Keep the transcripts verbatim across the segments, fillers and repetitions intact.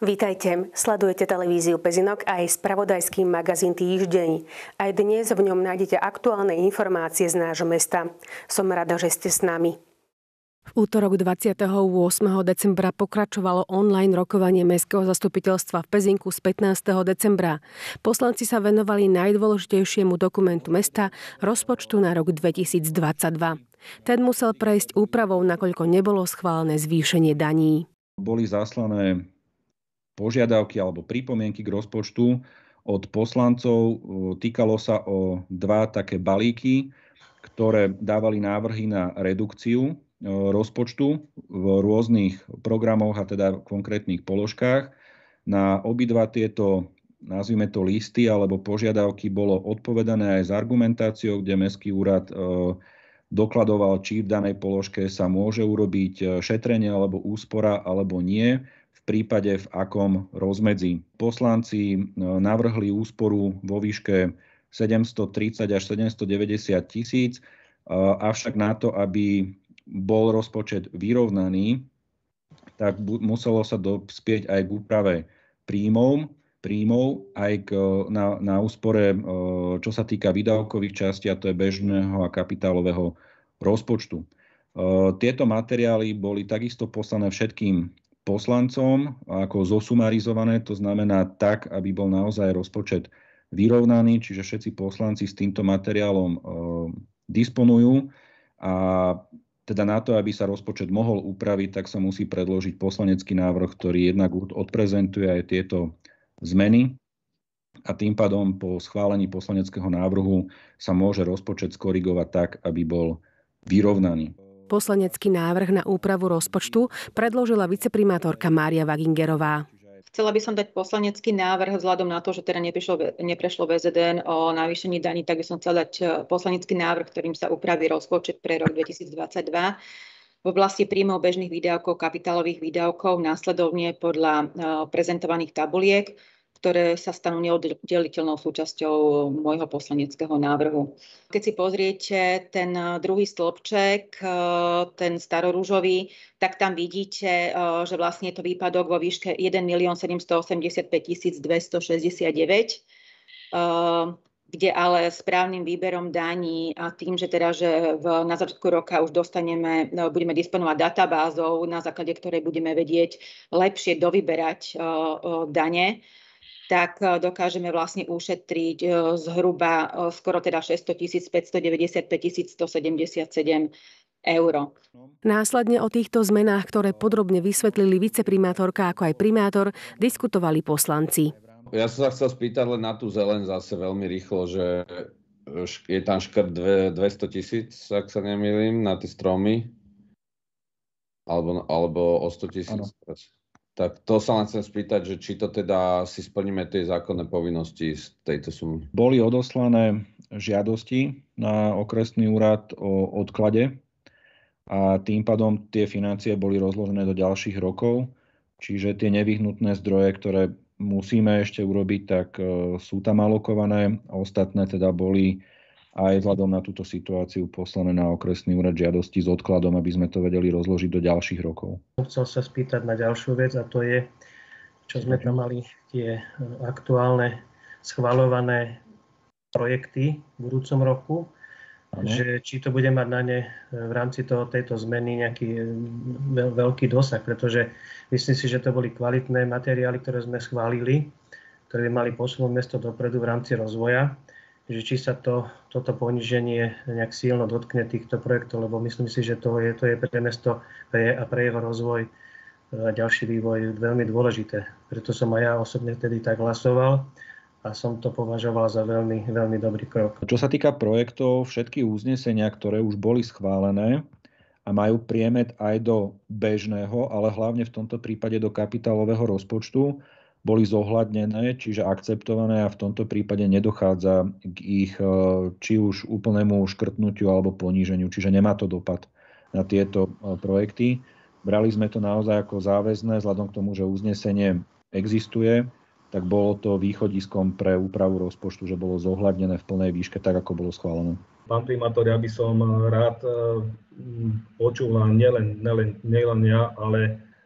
Vítajte, sledujete televíziu Pezinok a aj spravodajský magazín Týždeň. Aj dnes v ňom nájdete aktuálne informácie z nášho mesta. Som rada, že ste s nami. V útorok dvadsiateho ôsmeho decembra pokračovalo online rokovanie Mestského zastupiteľstva v Pezinku z pätnásteho decembra. Poslanci sa venovali najdôležitejšiemu dokumentu mesta, rozpočtu na rok dvetisícdvadsaťdva. Ten musel prejsť úpravou, nakoľko nebolo schválené zvýšenie daní. Boli zaslané požiadavky alebo pripomienky k rozpočtu od poslancov. Týkalo sa o dva také balíky, ktoré dávali návrhy na redukciu rozpočtu v rôznych programoch a teda v konkrétnych položkách. Na obidva tieto, nazvime to listy alebo požiadavky, bolo odpovedané aj s argumentáciou, kde Mestský úrad dokladoval, či v danej položke sa môže urobiť šetrenie alebo úspora alebo nie, v prípade v akom rozmedzi. Poslanci navrhli úsporu vo výške sedemstotridsať až sedemstodeväťdesiat tisíc, avšak na to, aby bol rozpočet vyrovnaný, tak muselo sa dospieť aj k úprave príjmov, príjmov aj k, na, na úspore, čo sa týka výdavkových častí, a to je bežného a kapitálového rozpočtu. Tieto materiály boli takisto poslané všetkým poslancom ako zosumarizované, to znamená tak, aby bol naozaj rozpočet vyrovnaný, čiže všetci poslanci s týmto materiálom disponujú a teda na to, aby sa rozpočet mohol upraviť, tak sa musí predložiť poslanecký návrh, ktorý jednak odprezentuje aj tieto zmeny a tým pádom po schválení poslaneckého návrhu sa môže rozpočet skorigovať tak, aby bol vyrovnaný. Poslanecký návrh na úpravu rozpočtu predložila viceprimátorka Mária Wagingerová. Chcela by som dať poslanecký návrh vzhľadom na to, že teda neprešlo, neprešlo vé zet en o navýšení daní, tak by som chcela dať poslanecký návrh, ktorým sa upraví rozpočet pre rok dvetisícdvadsaťdva. V oblasti príjmov bežných výdavkov, kapitálových výdavkov následovne podľa prezentovaných tabuliek, ktoré sa stanú neoddeliteľnou súčasťou môjho poslaneckého návrhu. Keď si pozriete ten druhý stĺpček, ten starorúžový, tak tam vidíte, že vlastne je to výpadok vo výške jeden milión sedemstoosemdesiatpäť tisíc dvestošesťdesiatdeväť, kde ale správnym výberom daní a tým, že teda, že v, na začiatku roka už dostaneme, budeme disponovať databázou, na základe ktorej budeme vedieť lepšie dovyberať dane, tak dokážeme vlastne ušetriť zhruba skoro teda šesťsto päťstodeväťdesiatpäť tisíc stosedemdesiatsedem eur. Následne o týchto zmenách, ktoré podrobne vysvetlili viceprimátorka ako aj primátor, diskutovali poslanci. Ja som sa chcel spýtať len na tú zeleň zase veľmi rýchlo, že je tam škrt dvesto tisíc, ak sa nemýlim, na tie stromy, alebo, alebo o sto tisíc. Tak to sa len chcem spýtať, že či to teda si splníme tie zákonné povinnosti z tejto sumy. Boli odoslané žiadosti na okresný úrad o odklade a tým pádom tie financie boli rozložené do ďalších rokov, čiže tie nevyhnutné zdroje, ktoré musíme ešte urobiť, tak sú tam alokované. Ostatné teda boli aj vzhľadom na túto situáciu poslané na okresný úrad žiadosti s odkladom, aby sme to vedeli rozložiť do ďalších rokov. Chcel sa spýtať na ďalšiu vec, a to je, čo sme tam mali tie aktuálne schvaľované projekty v budúcom roku, ano. Že či to bude mať na ne v rámci toho, tejto zmeny nejaký veľký dosah, pretože myslím si, že to boli kvalitné materiály, ktoré sme schválili, ktoré by mali posunúť mesto dopredu v rámci rozvoja, že či sa to, toto poníženie nejak silno dotkne týchto projektov, lebo myslím si, že to je, to je pre mesto pre, a pre jeho rozvoj a ďalší vývoj veľmi dôležité. Preto som aj ja osobne vtedy tak hlasoval a som to považoval za veľmi, veľmi dobrý krok. Čo sa týka projektov, všetky uznesenia, ktoré už boli schválené a majú priemet aj do bežného, ale hlavne v tomto prípade do kapitálového rozpočtu, boli zohľadnené, čiže akceptované, a v tomto prípade nedochádza k ich či už úplnému škrtnutiu alebo poníženiu, čiže nemá to dopad na tieto projekty. Brali sme to naozaj ako záväzné, vzhľadom k tomu, že uznesenie existuje, tak bolo to východiskom pre úpravu rozpočtu, že bolo zohľadnené v plnej výške tak, ako bolo schválené. Pán primátor, ja by som rád počul nielen, nielen, nielen ja, ale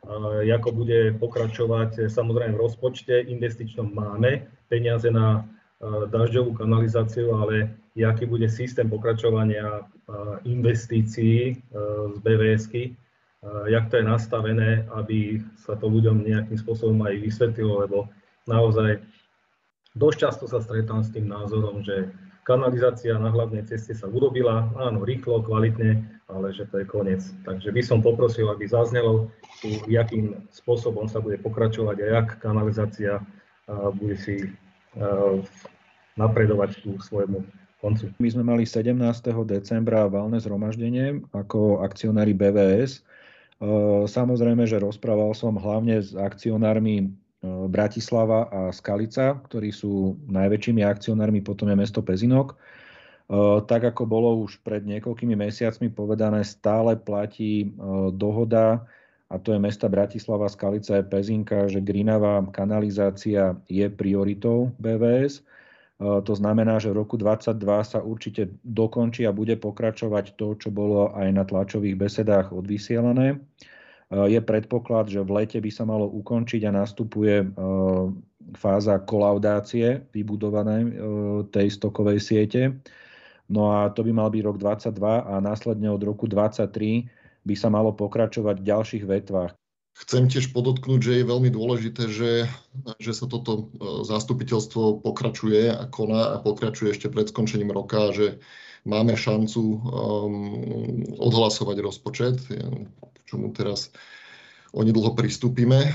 ako bude pokračovať. Samozrejme v rozpočte investičnom máme peniaze na dažďovú kanalizáciu, ale aký bude systém pokračovania investícií z bé vé esky, jak to je nastavené, aby sa to ľuďom nejakým spôsobom aj vysvetlilo, lebo naozaj dosť často sa stretám s tým názorom, že kanalizácia na hlavnej ceste sa urobila, áno, rýchlo, kvalitne, ale že to je koniec. Takže by som poprosil, aby zaznelo, akým spôsobom sa bude pokračovať a jak kanalizácia bude si napredovať ku svojmu koncu. My sme mali sedemnásteho decembra valné zhromaždenie ako akcionári bé vé es. Samozrejme, že rozprával som hlavne s akcionármi Bratislava a Skalica, ktorí sú najväčšími akcionármi, potom je mesto Pezinok. Tak ako bolo už pred niekoľkými mesiacmi povedané, stále platí dohoda, a to je mesta Bratislava, Skalica a Pezinka, že Grinavá kanalizácia je prioritou bé vé es. To znamená, že v roku dvadsaťdva sa určite dokončí a bude pokračovať to, čo bolo aj na tlačových besedách odvysielané. Je predpoklad, že v lete by sa malo ukončiť a nastupuje fáza kolaudácie vybudovanej tej stokovej siete. No a to by mal byť rok dvadsaťdva a následne od roku dvadsaťtri by sa malo pokračovať v ďalších vetvách. Chcem tiež podotknúť, že je veľmi dôležité, že, že sa toto zastupiteľstvo pokračuje a koná a pokračuje ešte pred skončením roka, že máme šancu um, odhlasovať rozpočet, k čomu teraz onedlho pristúpime.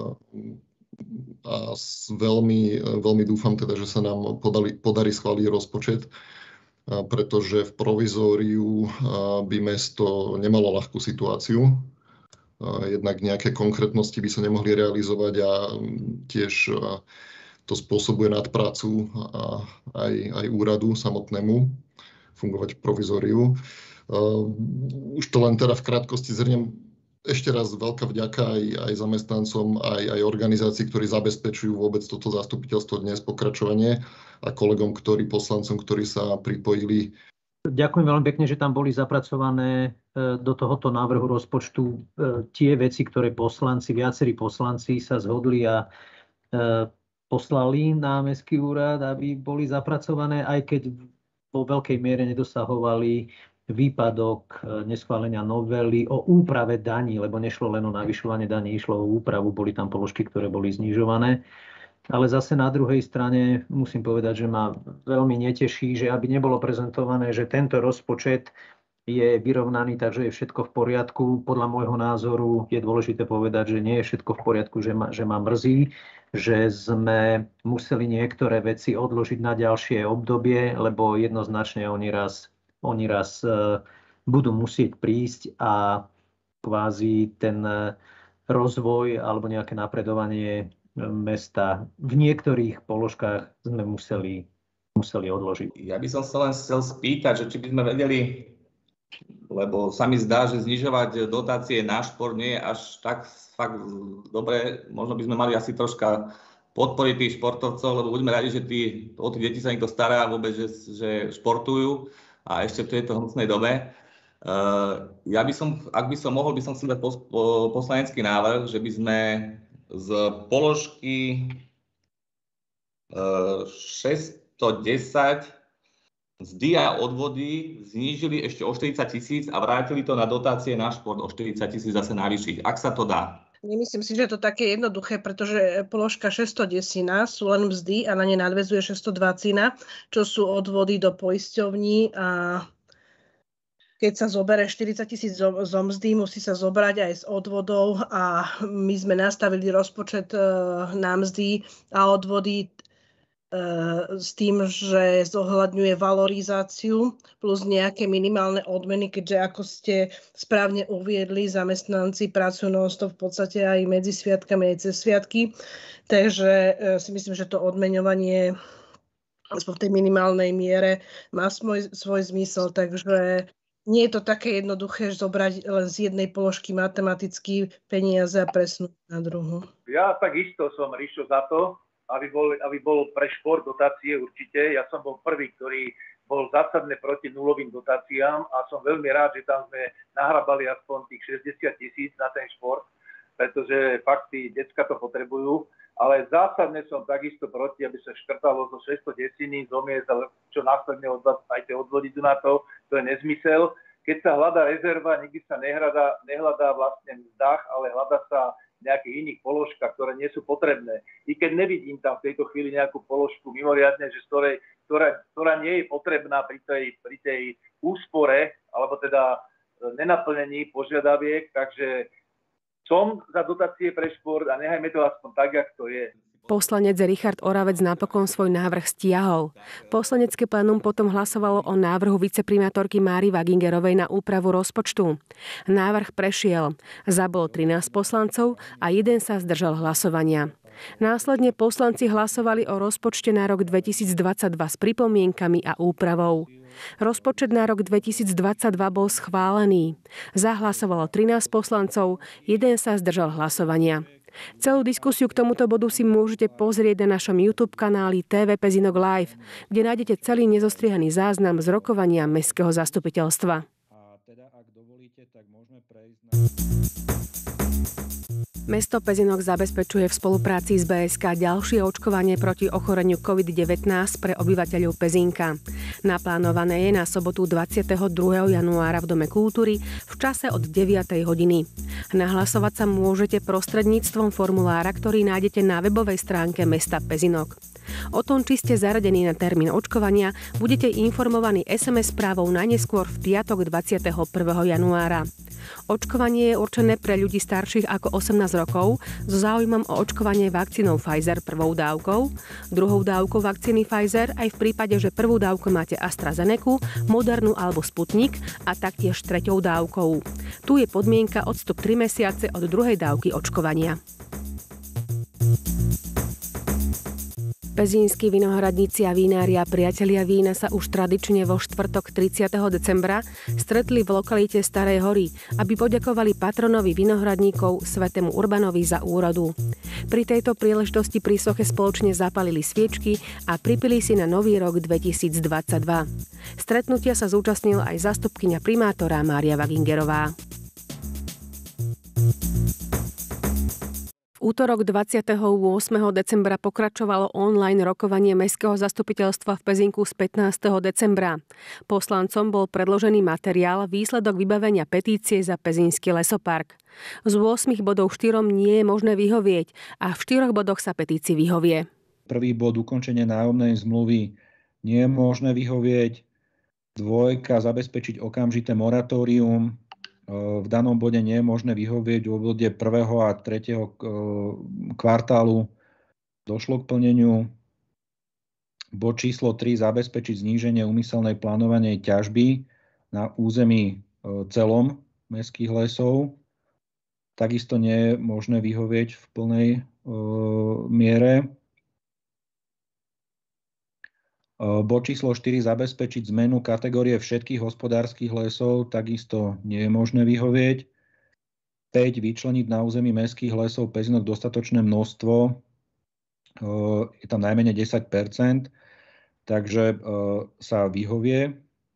A veľmi, veľmi dúfam teda, že sa nám podali, podarí schváliť rozpočet, pretože v provizóriu by mesto nemalo ľahkú situáciu. Jednak nejaké konkrétnosti by sa nemohli realizovať a tiež to spôsobuje nadprácu aj, aj úradu samotnému fungovať v provizóriu. Už to len teda v krátkosti zhrniem. Ešte raz veľká vďaka aj, aj zamestnancom, aj, aj organizácií, ktorí zabezpečujú vôbec toto zastupiteľstvo dnes pokračovanie a kolegom, ktorí, poslancom, ktorí sa pripojili. Ďakujem veľmi pekne, že tam boli zapracované do tohoto návrhu rozpočtu tie veci, ktoré poslanci, viacerí poslanci sa zhodli a poslali na Mestský úrad, aby boli zapracované, aj keď vo veľkej miere nedosahovali výpadok neschválenia novely o úprave daní, lebo nešlo len o navyšovanie daní, išlo o úpravu, boli tam položky, ktoré boli znižované. Ale zase na druhej strane musím povedať, že ma veľmi neteší, že aby nebolo prezentované, že tento rozpočet je vyrovnaný, takže je všetko v poriadku. Podľa môjho názoru je dôležité povedať, že nie je všetko v poriadku, že ma, že ma mrzí, že sme museli niektoré veci odložiť na ďalšie obdobie, lebo jednoznačne oni raz, oni raz budú musieť prísť a kvázi ten rozvoj alebo nejaké napredovanie mesta v niektorých položkách sme museli, museli odložiť. Ja by som sa len chcel spýtať, že či by sme vedeli, lebo sa mi zdá, že znižovať dotácie na šport nie je až tak fakt dobre. Možno by sme mali asi troška podporiť tých športovcov, lebo budeme radi, že tí, o tých deti sa niekto stará vôbec, že, že športujú a ešte v tejto hnusnej dobe. Uh, ja by som, ak by som mohol, by som chcel dať pos, po, poslanecký návrh, že by sme z položky šesťstodesať mzdy a odvody znížili ešte o štyridsať tisíc a vrátili to na dotácie na šport o štyridsať tisíc zase navýšiť. Ak sa to dá. Nemyslím si, že je to také jednoduché, pretože položka šesťstodesať sú len mzdy a na ne nadväzuje šesťstodvadsať, čo sú odvody do poisťovní a keď sa zoberie štyridsať tisíc zo, zo mzdy, musí sa zobrať aj z odvodov a my sme nastavili rozpočet e, na mzdy a odvody e, s tým, že zohľadňuje valorizáciu plus nejaké minimálne odmeny, keďže ako ste správne uviedli, zamestnanci pracujú non-stop v podstate aj medzi sviatkami, aj cez sviatky. Takže e, si myslím, že to odmeňovanie aspoň v tej minimálnej miere má svoj, svoj zmysel, takže nie je to také jednoduché zobrať len z jednej položky matematicky peniaze a presunúť na druhú. Ja takisto som, Rišo, za to, aby bol, aby bol pre šport dotácie určite. Ja som bol prvý, ktorý bol zásadne proti nulovým dotáciám a som veľmi rád, že tam sme nahrabali aspoň tých šesťdesiat tisíc na ten šport. pretože fakt tí decka to potrebujú. Ale zásadne som takisto proti, aby sa škrtalo zo šesťsto desín zo miest, čo následne odvádzajte odvodiť na to, to je nezmysel. Keď sa hľadá rezerva, nikdy sa nehľadá, nehľadá vlastne v mzdách, ale hľadá sa v nejakých iných položkách, ktoré nie sú potrebné. I keď nevidím tam v tejto chvíli nejakú položku mimoriadne, že z ktorej, ktorá, ktorá nie je potrebná pri tej, pri tej úspore, alebo teda nenaplnení požiadaviek, takže som za dotácie pre šport a nechajme to aspoň tak, jak to je. Poslanec Richard Oravec napokon svoj návrh stiahol. Poslanecké plénum potom hlasovalo o návrhu viceprimátorky Máry Wagingerovej na úpravu rozpočtu. Návrh prešiel. Za bolo trinásť poslancov a jeden sa zdržal hlasovania. Následne poslanci hlasovali o rozpočte na rok dvetisícdvadsaťdva s pripomienkami a úpravou. Rozpočet na rok dvetisícdvadsaťdva bol schválený. Zahlasovalo trinásť poslancov, jeden sa zdržal hlasovania. Celú diskusiu k tomuto bodu si môžete pozrieť na našom YouTube kanáli té vé Pezinok Live, kde nájdete celý nezostriehaný záznam z rokovania mestského zastupiteľstva. A teda, ak dovolíte, tak môžeme prejsť na... Mesto Pezinok zabezpečuje v spolupráci s bé es ká ďalšie očkovanie proti ochoreniu covid devätnásť pre obyvateľov Pezínka. Naplánované je na sobotu dvadsiateho druhého januára v Dome kultúry v čase od deviatej hodiny. Nahlasovať sa môžete prostredníctvom formulára, ktorý nájdete na webovej stránke mesta Pezinok. O tom, či ste zaradení na termín očkovania, budete informovaní es em es správou najneskôr v piatok dvadsiateho prvého januára. Očkovanie je určené pre ľudí starších ako osemnásť rokov so záujmom o očkovanie vakcínou Pfizer prvou dávkou, druhou dávkou vakcíny Pfizer aj v prípade, že prvú dávku máte AstraZenecu, Modernu alebo Sputnik a taktiež treťou dávkou. Tu je podmienka odstup tri mesiace od druhej dávky očkovania. Pezínski vinohradníci a vinári a priatelia vína sa už tradične vo štvrtok tridsiateho decembra stretli v lokalite Starej hory, aby poďakovali patronovi vinohradníkov svätému Urbanovi za úrodu. Pri tejto príležitosti pri soche spoločne zapalili sviečky a pripili si na nový rok dvetisícdvadsaťdva. Stretnutia sa zúčastnila aj zástupkyňa primátora Mária Wagingerová. V útorok dvadsiateho ôsmeho decembra pokračovalo online rokovanie mestského zastupiteľstva v Pezinku z pätnásteho decembra. Poslancom bol predložený materiál výsledok vybavenia petície za Pezínsky lesopark. Z ôsmich bodov štyrom nie je možné vyhovieť a v štyroch bodoch sa petícii vyhovie. Prvý bod ukončenie nájomnej zmluvy nie je možné vyhovieť. Dvojka zabezpečiť okamžité moratórium. V danom bode nie je možné vyhovieť. V bode prvého a tretieho kvartálu došlo k plneniu. Bod číslo tri zabezpečiť zníženie úmyselnej plánovanej ťažby na území celom mestských lesov. Takisto nie je možné vyhovieť v plnej miere. Bod číslo štyri zabezpečiť zmenu kategórie všetkých hospodárskych lesov, takisto nie je možné vyhovieť. päť vyčleniť na území mestských lesov Pezinok dostatočné množstvo, je tam najmenej desať percent, takže sa vyhovie.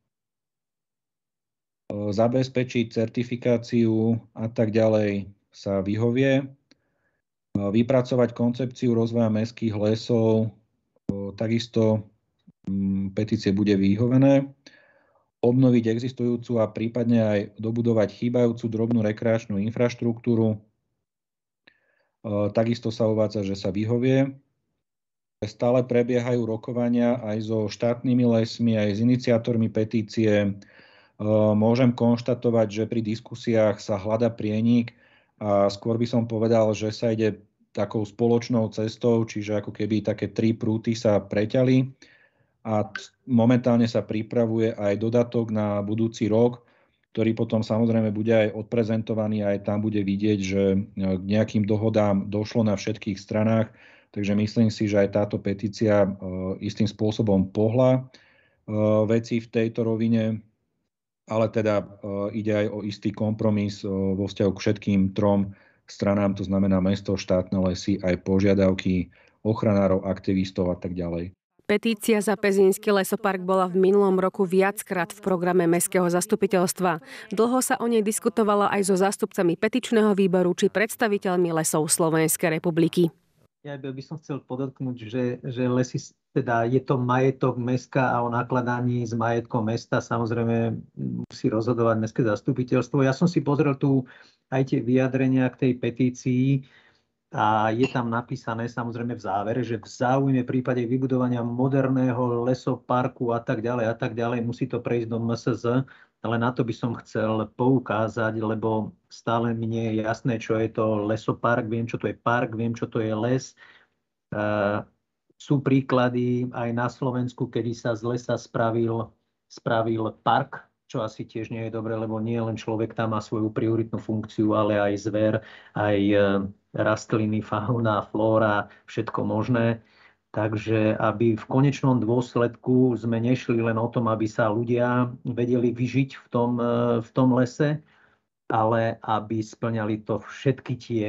Zabezpečiť certifikáciu a tak ďalej sa vyhovie. Vypracovať koncepciu rozvoja mestských lesov, takisto petície bude vyhovené. Obnoviť existujúcu a prípadne aj dobudovať chýbajúcu drobnú rekreačnú infraštruktúru. Takisto sa uvádza, že sa vyhovie. Stále prebiehajú rokovania aj so štátnymi lesmi, aj s iniciátormi petície. Môžem konštatovať, že pri diskusiách sa hľadá prienik a skôr by som povedal, že sa ide takou spoločnou cestou, čiže ako keby také tri prúty sa preťali. A momentálne sa pripravuje aj dodatok na budúci rok, ktorý potom samozrejme bude aj odprezentovaný, aj tam bude vidieť, že k nejakým dohodám došlo na všetkých stranách. Takže myslím si, že aj táto petícia istým spôsobom pohla veci v tejto rovine, ale teda ide aj o istý kompromis vo vzťahu k všetkým trom stranám, to znamená mesto, štátne lesy, aj požiadavky ochranárov, aktivistov a tak ďalej. Petícia za Pezínsky lesopark bola v minulom roku viackrát v programe Mestského zastupiteľstva. Dlho sa o nej diskutovalo aj so zástupcami petičného výboru či predstaviteľmi lesov Slovenskej republiky. Ja by som chcel podotknúť, že, že lesy, teda je to majetok mesta a o nakladaní s majetkom mesta samozrejme musí rozhodovať Mestské zastupiteľstvo. Ja som si pozrel tu aj tie vyjadrenia k tej petícii a je tam napísané samozrejme v závere, že v záujme v prípade vybudovania moderného lesoparku a tak ďalej a tak ďalej musí to prejsť do em es zet, ale na to by som chcel poukázať, lebo stále mi nie je jasné, čo je to lesopark, viem, čo to je park, viem, čo to je les. E, sú príklady aj na Slovensku, kedy sa z lesa spravil, spravil park, čo asi tiež nie je dobre, lebo nie len človek tam má svoju prioritnú funkciu, ale aj zver, aj rastliny, fauna, flóra, všetko možné. Takže aby v konečnom dôsledku sme nešli len o tom, aby sa ľudia vedeli vyžiť v tom, v tom lese, ale aby spĺňali to všetky tie,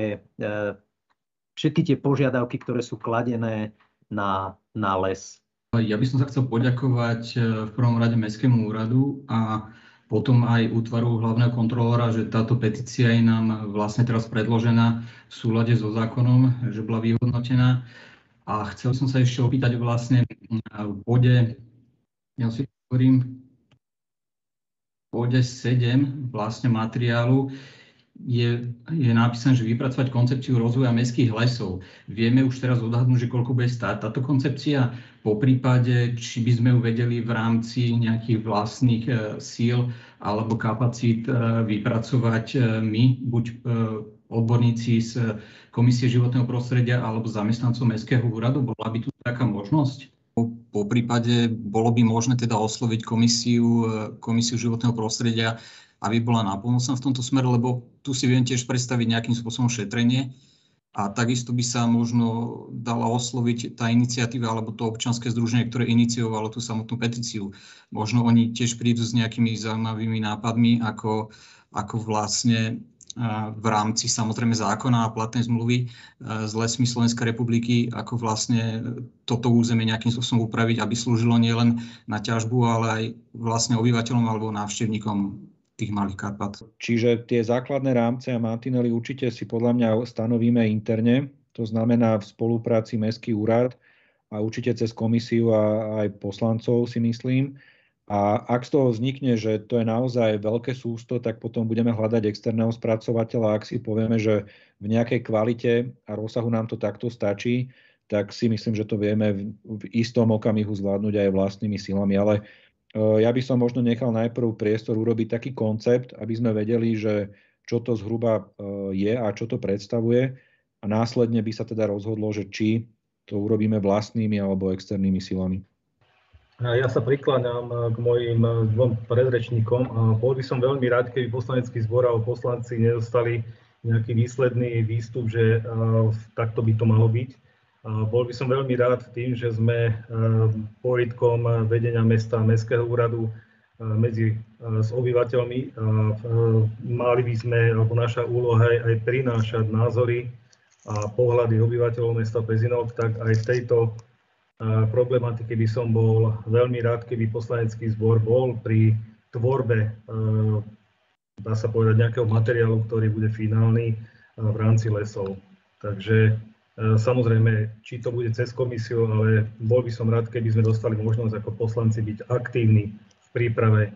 všetky tie požiadavky, ktoré sú kladené na, na les. Ja by som sa chcel poďakovať v prvom rade Mestskému úradu a potom aj útvaru hlavného kontrolóra, že táto petícia je nám vlastne teraz predložená v súlade so zákonom, že bola vyhodnotená. A chcel som sa ešte opýtať vlastne v bode, ja si hovorím, v bode sedem vlastne materiálu je, je napísané, že vypracovať koncepciu rozvoja mestských lesov. Vieme už teraz odhadnúť, že koľko bude stáť táto koncepcia? Po prípade, či by sme ju vedeli v rámci nejakých vlastných e, síl alebo kapacít e, vypracovať e, my, buď e, odborníci z Komisie životného prostredia alebo zamestnancov Mestského úradu? Bola by tu taká možnosť? Po prípade bolo by možné teda osloviť komisiu, komisiu životného prostredia, aby bola nápomocná v tomto smere, lebo tu si viem tiež predstaviť nejakým spôsobom šetrenie a takisto by sa možno dala osloviť tá iniciatíva alebo to občianske združenie, ktoré iniciovalo tú samotnú petíciu. Možno oni tiež prídu s nejakými zaujímavými nápadmi, ako, ako vlastne v rámci samozrejme zákona a platnej zmluvy s lesmi Slovenskej republiky, ako vlastne toto územie nejakým spôsobom upraviť, aby slúžilo nielen na ťažbu, ale aj vlastne obyvateľom alebo návštevníkom tých malých Karpat. Čiže tie základné rámce a mantinely určite si podľa mňa stanovíme interne, to znamená v spolupráci Mestský úrad a určite cez komisiu a aj poslancov si myslím. A ak z toho vznikne, že to je naozaj veľké sústo, tak potom budeme hľadať externého spracovateľa. Ak si povieme, že v nejakej kvalite a rozsahu nám to takto stačí, tak si myslím, že to vieme v istom okamihu zvládnuť aj vlastnými silami. Ale ja by som možno nechal najprv priestor urobiť taký koncept, aby sme vedeli, že čo to zhruba je a čo to predstavuje. A následne by sa teda rozhodlo, že či to urobíme vlastnými alebo externými silami. Ja sa prikláňam k mojim dvom predrečníkom a bol by som veľmi rád, keby poslanecký zbor a poslanci nedostali nejaký výsledný výstup, že takto by to malo byť. Bol by som veľmi rád tým, že sme pôjitkom vedenia mesta a Mestského úradu medzi s obyvateľmi. Mali by sme, alebo naša úloha je aj prinášať názory a pohľady obyvateľov mesta Pezinok, tak aj v tejto problematiky by som bol veľmi rád, keby poslanecký zbor bol pri tvorbe, dá sa povedať, nejakého materiálu, ktorý bude finálny v rámci lesov. Takže samozrejme, či to bude cez komisiu, ale bol by som rád, keby sme dostali možnosť ako poslanci byť aktívni v príprave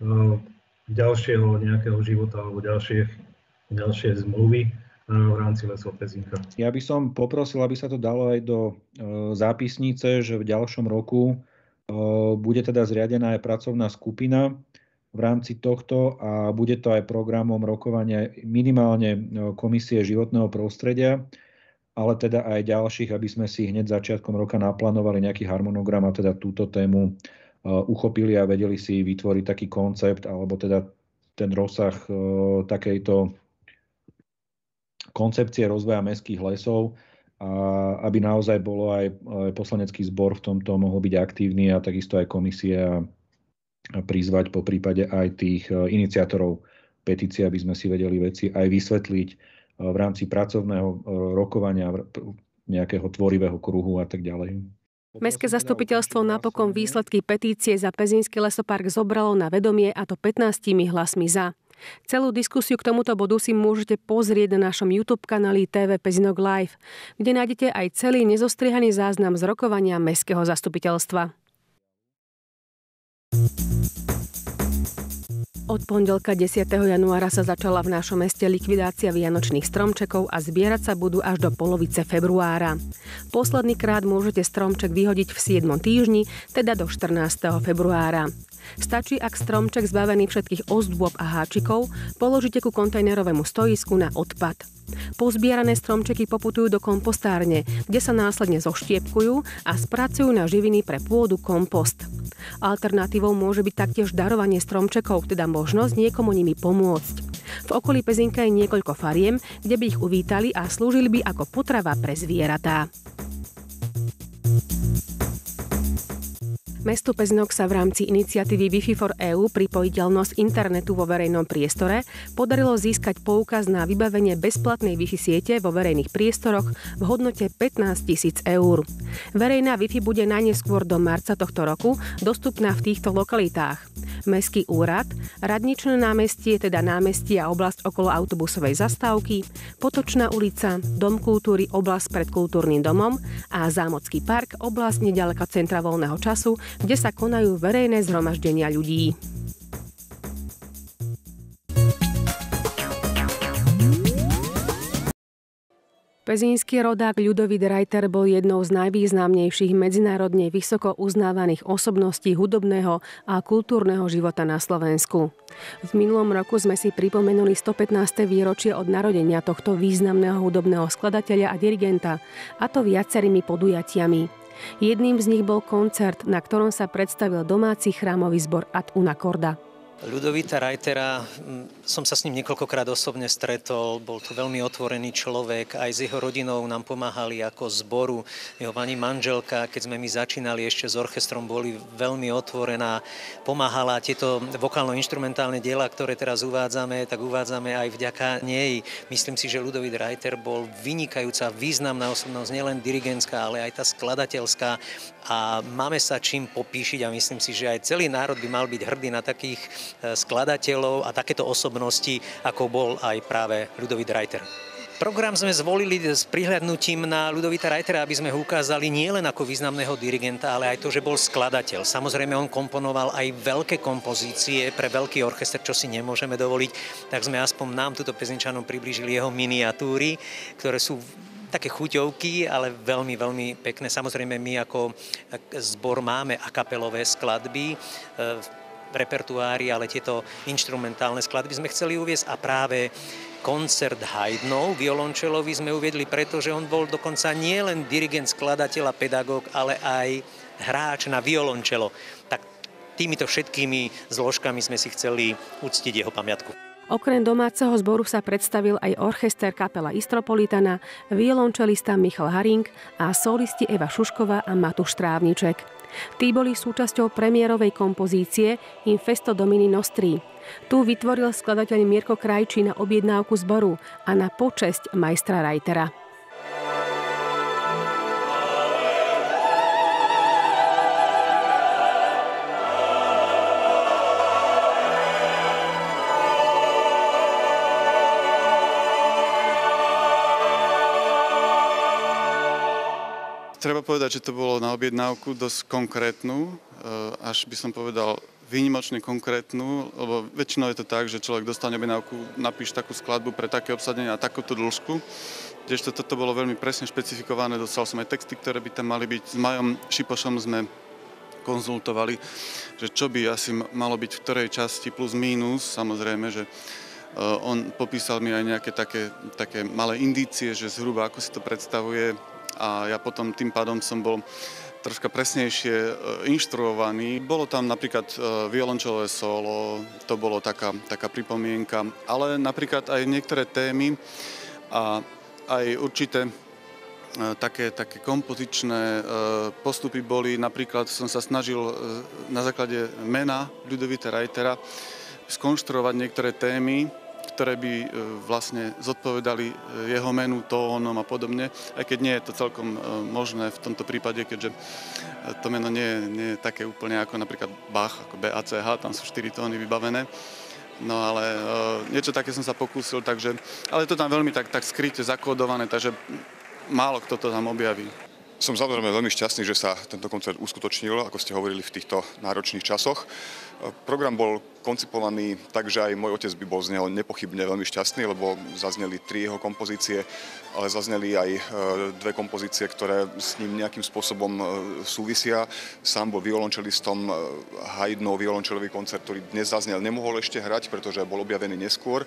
ďalšieho nejakého života alebo ďalšie, ďalšie zmluvy v rámci lesov Pezínka. Ja by som poprosil, aby sa to dalo aj do zápisnice, že v ďalšom roku bude teda zriadená aj pracovná skupina v rámci tohto a bude to aj programom rokovania minimálne Komisie životného prostredia, ale teda aj ďalších, aby sme si hneď začiatkom roka naplánovali nejaký harmonogram a teda túto tému uchopili a vedeli si vytvoriť taký koncept alebo teda ten rozsah takejto koncepcie rozvoja mestských lesov, a aby naozaj bolo aj poslanecký zbor v tomto mohol byť aktívny a takisto aj komisie a prizvať po prípade aj tých iniciátorov petície, aby sme si vedeli veci aj vysvetliť v rámci pracovného rokovania, nejakého tvorivého kruhu a tak ďalej. Mestské zastupiteľstvo napokon výsledky petície za Pezínsky lesopark zobralo na vedomie, a to pätnástimi hlasmi za. Celú diskusiu k tomuto bodu si môžete pozrieť na našom YouTube kanáli té vé Pezinok Live, kde nájdete aj celý nezostrihaný záznam z rokovania Mestského zastupiteľstva. Od pondelka desiateho januára sa začala v našom meste likvidácia vianočných stromčekov a zbierať sa budú až do polovice februára. Posledný krát môžete stromček vyhodiť v siedmom týždni, teda do štrnásteho februára. Stačí, ak stromček zbavený všetkých ozdôb a háčikov položíte ku kontajnerovému stojisku na odpad. Pozbierané stromčeky poputujú do kompostárne, kde sa následne zoštiepkujú a spracujú na živiny pre pôdu kompost. Alternatívou môže byť taktiež darovanie stromčekov, teda možnosť niekomu nimi pomôcť. V okolí Pezínka je niekoľko fariem, kde by ich uvítali a slúžili by ako potrava pre zvieratá. Mestu Pezinok sa v rámci iniciatívy Wi-Fi for é ú pripojiteľnosť internetu vo verejnom priestore podarilo získať poukaz na vybavenie bezplatnej Wi-Fi siete vo verejných priestoroch v hodnote pätnásť tisíc eur. Verejná Wi-Fi bude najneskôr do marca tohto roku dostupná v týchto lokalitách: Mestský úrad, Radničné námestie, teda námestie a oblasť okolo autobusovej zastávky, Potočná ulica, Dom kultúry, oblasť pred kultúrnym domom a Zámocký park, oblasť neďaleko centra voľného času, kde sa konajú verejné zhromaždenia ľudí. Pezínsky rodák Ľudovít Reiter bol jednou z najvýznamnejších medzinárodne vysoko uznávaných osobností hudobného a kultúrneho života na Slovensku. V minulom roku sme si pripomenuli stopätnáste výročie od narodenia tohto významného hudobného skladateľa a dirigenta, a to viacerými podujatiami. Jedným z nich bol koncert, na ktorom sa predstavil domáci chrámový zbor Ad una corda. Ľudovíta Reitera, som sa s ním niekoľkokrát osobne stretol, bol to veľmi otvorený človek, aj s jeho rodinou nám pomáhali ako zboru. Jeho pani manželka, keď sme my začínali ešte s orchestrom, boli veľmi otvorená, pomáhala. Tieto vokálno-inštrumentálne diela, ktoré teraz uvádzame, tak uvádzame aj vďaka nej. Myslím si, že Ľudovít Reiter bol vynikajúca, významná osobnosť, nielen dirigentská, ale aj tá skladateľská, a máme sa čím popíšiť a myslím si, že aj celý národ by mal byť hrdý na takých skladateľov a takéto osobnosti, ako bol aj práve Ľudovít Reiter. Program sme zvolili s prihľadnutím na Ľudovíta Reitera, aby sme ho ukázali nielen ako významného dirigenta, ale aj to, že bol skladateľ. Samozrejme, on komponoval aj veľké kompozície pre veľký orchester, čo si nemôžeme dovoliť, tak sme aspoň nám, tuto Pezinčanom, priblížili jeho miniatúry, ktoré sú také chuťovky, ale veľmi, veľmi pekné. Samozrejme, my ako zbor máme akapelové skladby v repertoári, ale tieto inštrumentálne skladby sme chceli uviesť, a práve koncert Haydnov violončelový sme uviedli, pretože on bol dokonca nie len dirigent, skladateľ a pedagóg, ale aj hráč na violončelo. Tak týmito všetkými zložkami sme si chceli uctiť jeho pamiatku. Okrem domáceho zboru sa predstavil aj orchester Kapela Istropolitana, violončelista Michal Haring a solisti Eva Šušková a Matúš Trávniček. Tí boli súčasťou premiérovej kompozície In festo Domini nostri. Tu vytvoril skladateľ Mirko Krajčí na objednávku zboru a na počesť majstra Reitera. Treba povedať, že to bolo na objednávku dosť konkrétnu, až by som povedal výnimočne konkrétnu, lebo väčšinou je to tak, že človek dostane objednávku, napíš takú skladbu pre také obsadenie a takúto dĺžku, kdežto toto bolo veľmi presne špecifikované, dostal som aj texty, ktoré by tam mali byť. S Majom Šipošom sme konzultovali, že čo by asi malo byť v ktorej časti, plus mínus, samozrejme, že on popísal mi aj nejaké také, také malé indície, že zhruba ako si to predstavuje, a ja potom tým pádom som bol troška presnejšie inštruovaný. Bolo tam napríklad violončelové solo, to bolo taká, taká pripomienka, ale napríklad aj niektoré témy a aj určité také, také kompozičné postupy boli. Napríklad som sa snažil na základe mena Ľudovíta Reitera skonštruovať niektoré témy, ktoré by vlastne zodpovedali jeho menu, tónom a podobne, aj keď nie je to celkom možné v tomto prípade, keďže to meno nie je, nie je také úplne ako napríklad Bach, ako B A C H, tam sú štyri tóny vybavené. No ale uh, niečo také som sa pokúsil, takže, ale je to tam veľmi tak, tak skryte zakódované, takže málo kto to tam objaví. Som samozrejme veľmi šťastný, že sa tento koncert uskutočnil, ako ste hovorili, v týchto náročných časoch. Program bol koncipovaný tak, že aj môj otec by bol z neho nepochybne veľmi šťastný, lebo zazneli tri jeho kompozície, ale zazneli aj dve kompozície, ktoré s ním nejakým spôsobom súvisia. Sám bol violončelistom, Haydnov violončelový koncert, ktorý dnes zaznel, nemohol ešte hrať, pretože bol objavený neskôr.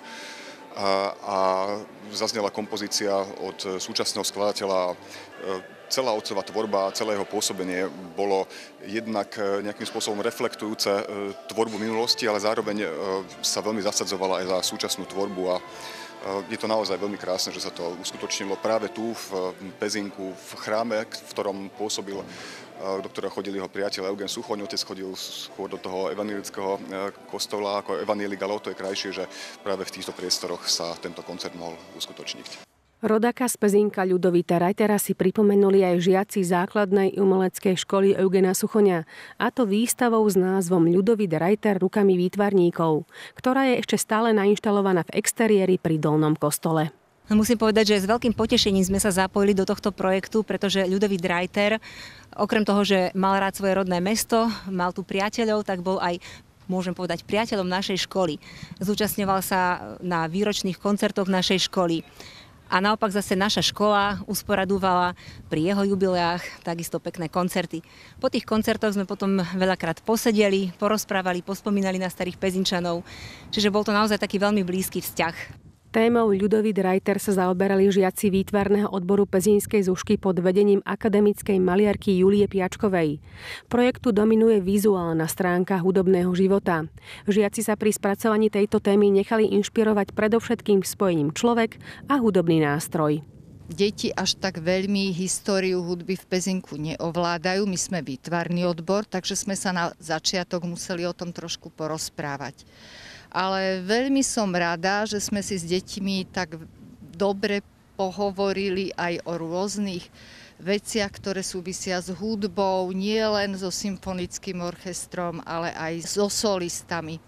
A, a zaznela kompozícia od súčasného skladateľa. Celá otcová tvorba, celé jeho pôsobenie bolo jednak nejakým spôsobom reflektujúce tvorbu minulosti, ale zároveň sa veľmi zasadzovala aj za súčasnú tvorbu a je to naozaj veľmi krásne, že sa to uskutočnilo práve tu v Pezinku, v chráme, v ktorom pôsobil, do ktorého chodil jeho priateľ Eugen Suchoň. Otec chodil skôr do toho evanjelického kostola ako evanjelik, ale o to je krajšie, že práve v týchto priestoroch sa tento koncert mohol uskutočniť. Rodáka z Pezinka Ľudovita Reitera si pripomenuli aj žiaci základnej umeleckej školy Eugena Suchoňa, a to výstavou s názvom Ľudovít Reiter rukami výtvarníkov, ktorá je ešte stále nainštalovaná v exteriéri pri Dolnom kostole. Musím povedať, že s veľkým potešením sme sa zapojili do tohto projektu, pretože Ľudovít Reiter, okrem toho, že mal rád svoje rodné mesto, mal tu priateľov, tak bol aj, môžem povedať, priateľom našej školy. Zúčastňoval sa na výročných koncertoch našej školy. A naopak zase naša škola usporadovala pri jeho jubileách takisto pekné koncerty. Po tých koncertoch sme potom veľakrát posedeli, porozprávali, pospomínali na starých Pezinčanov. Čiže bol to naozaj taký veľmi blízky vzťah. Témou Ľudovít Reiter sa zaoberali žiaci výtvarného odboru Pezínskej zušky pod vedením akademickej maliarky Julie Piačkovej. Projektu dominuje vizuálna stránka hudobného života. Žiaci sa pri spracovaní tejto témy nechali inšpirovať predovšetkým spojením človek a hudobný nástroj. Deti až tak veľmi históriu hudby v Pezinku neovládajú. My sme výtvarný odbor, takže sme sa na začiatok museli o tom trošku porozprávať. Ale veľmi som rada, že sme si s deťmi tak dobre pohovorili aj o rôznych veciach, ktoré súvisia s hudbou, nie len so symfonickým orchestrom, ale aj so solistami.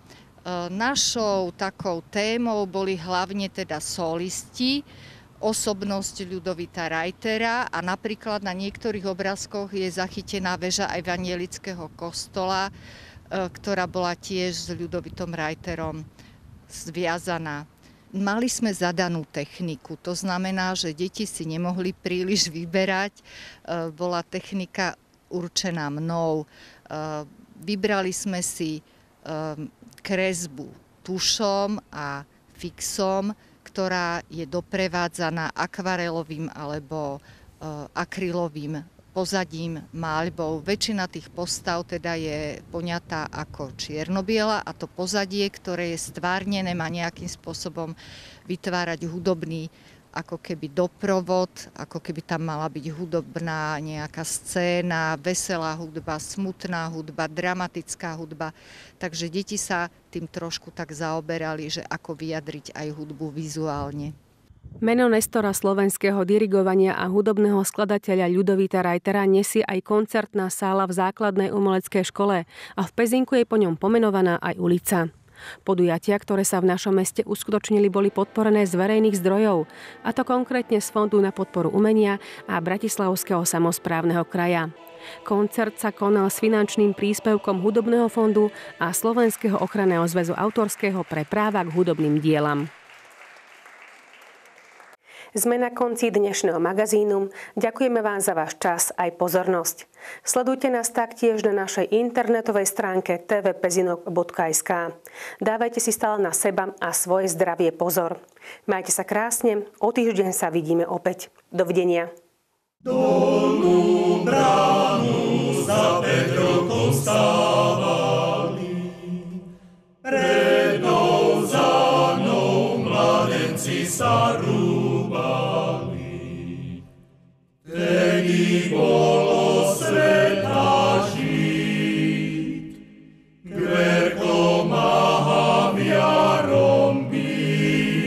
Našou takou témou boli hlavne teda solisti, osobnosť Ľudovita Reitera a napríklad na niektorých obrázkoch je zachytená väža evanjelického kostola, ktorá bola tiež s Ľudovitom Reiterom zviazaná. Mali sme zadanú techniku, to znamená, že deti si nemohli príliš vyberať. Bola technika určená mnou. Vybrali sme si kresbu tušom a fixom, ktorá je doprevádzaná akvarelovým alebo akrylovým pozadím, máľbou. Väčšina tých postav teda je poňatá ako čierno-biela a to pozadie, ktoré je stvárnené, má nejakým spôsobom vytvárať hudobný ako keby doprovod, ako keby tam mala byť hudobná nejaká scéna, veselá hudba, smutná hudba, dramatická hudba. Takže deti sa tým trošku tak zaoberali, že ako vyjadriť aj hudbu vizuálne. Meno nestora slovenského dirigovania a hudobného skladateľa Ľudovita Reitera nesie aj koncertná sála v základnej umeleckej škole a v Pezinku je po ňom pomenovaná aj ulica. Podujatia, ktoré sa v našom meste uskutočnili, boli podporené z verejných zdrojov, a to konkrétne z Fondu na podporu umenia a Bratislavského samosprávneho kraja. Koncert sa konal s finančným príspevkom Hudobného fondu a Slovenského ochranného zväzu autorského pre práva k hudobným dielam. Sme na konci dnešného magazínu. Ďakujeme vám za váš čas aj pozornosť. Sledujte nás taktiež na našej internetovej stránke t v pezinok bodka es ká. Dávajte si stále na seba a svoje zdravie pozor. Majte sa krásne, o týždeň sa vidíme opäť. Dovidenia. Dolnú bránu za päť rokov stávali, pred mnou za mnou mladenci sa rúbali. Vtedy bolo sveta žiť, kverkom a haviarom byť.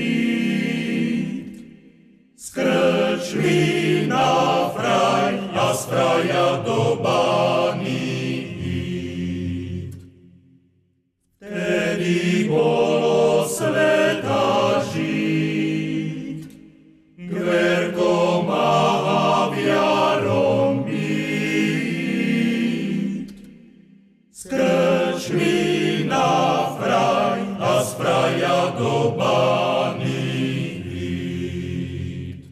kedy bolo sveta žiť. Kverkom a viarom byť. Z krčmy na fraj a z fraja do bány hýt.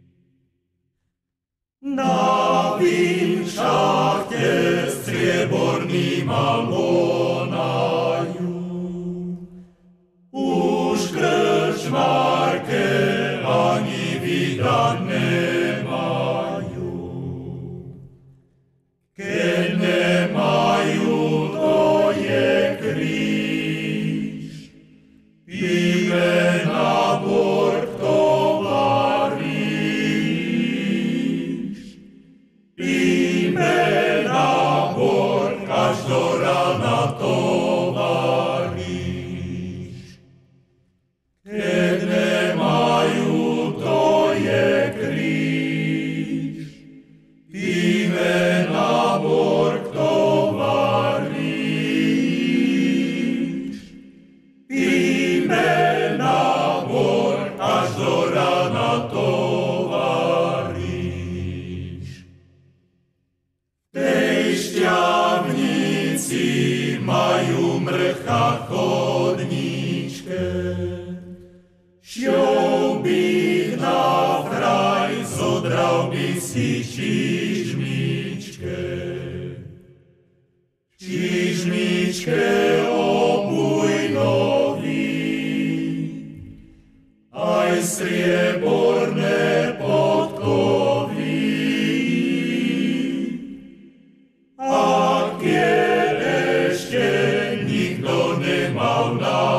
Na vinčate strieborný malonajú, už krčmárke ani vydať nemajú. Keď nemajú, to je kríž, píme na bor tovaríš. Píme na bor, až do rána tovaríš. Keď nemajú, to je kríž, píme na bor tovaríš. Píme na bor, až do rána tovaríš. Tej šťavníci majú mrcha chodníčke, šťou bych na vraj, zodral by si čižmičke. Čižmičke obuj nový, aj strieborné podkovy. Ak je ešte nikto nemal na